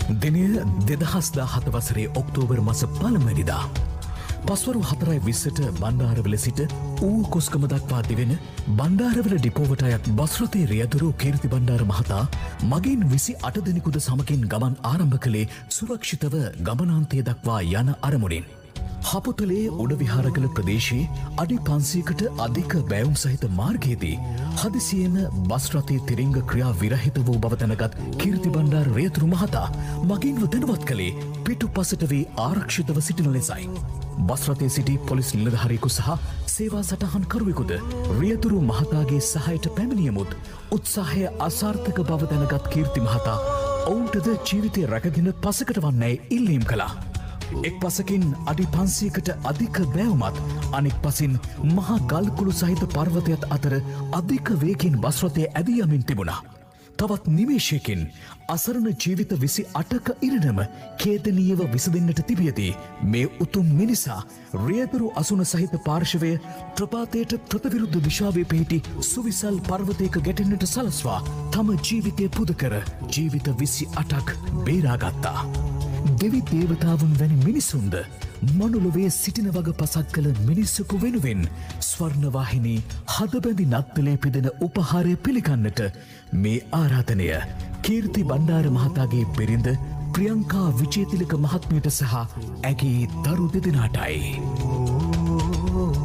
දිනය 2017 වසරේ ඔක්තෝබර් මාස 1 වෙනිදා පස්වරු 4:20ට බණ්ඩාරවල සිට ඌ කොස්ගම දක්වා දිවෙන බණ්ඩාරවල ඩිපෝවට අයත් බස් රථයේ රියදුරු කීර්ති බණ්ඩාර මහතා මගින් 28 දෙනෙකුද සමගින් ගමන් ආරම්භ කළේ සුරක්ෂිතව ගමනාන්තය දක්වා යන අරමුණින්. හපුතලේ උඩ විහාරගල ප්‍රදේශයේ අඩි 500කට අධික බැවුම් සහිත මාර්ගයේදී හදිසියෙම බස් රථයේ තිරිංග ක්‍රියා විරහිත වූ බව දැනගත් කීර්ති බණ්ඩාර රියදුරු මහතා මගින්ව දැනුවත් කළේ පිටුපසට වී ආරක්ෂිතව සිටින ලෙසයි. බස් රථයේ සිටි පොලිස් නිලධාරියෙකු සහ සේවා සටහන් කරුවෙකුද රියදුරු මහතාගේ සහායට පැමිණියමුත් උත්සාහය අසාර්ථක බව දැනගත් කීර්ති මහතා ඔවුන්ටද ජීවිතය රැකගෙන පසකට වන්නයි ඉල්ලීම් කළා. එක් පසකින් අඩි 500කට අධික බෑවුමත් අනෙක් පසින් මහා ගල්කුළු සහිත පර්වතයත් අතර අධික වේගයෙන් බස් රථය ඇදී යමින් තිබුණා. තවත් නිමේෂයකින් අසරණ ජීවිත 28ක ඉරණම ඛේදනීයව විසඳෙන්නට තිබියදී මේ උතුම් මිනිසා රියදුරු අසුන සහිත පාර්ශවය ප්‍රපාතයට ප්‍රතිවිරුද්ධ දිශාවේ පිහිටි සුවිසල් පර්වතයක ගැටෙන්නට සලස්වා තම ජීවිතය පුද කර ජීවිත 28ක් බේරාගත්තා. දෙවි දේවතාවුන් වැනි මිනිසුන්ද මනුලොවේ සිටින වග පසක් කළ මිනිස්සුකු වෙනුවෙන් ස්වර්ණවාහිනී හදබැඳි නත්තලේ පිදෙන උපහාරය පිළිගන්නට මේ ආරාධනය කීර්ති බණ්ඩාර මහතාගේ බිරිඳ ප්‍රියංකා විජේතිලක මහත්මියට සහ ඇගේ දරු දෙදෙනාටයි.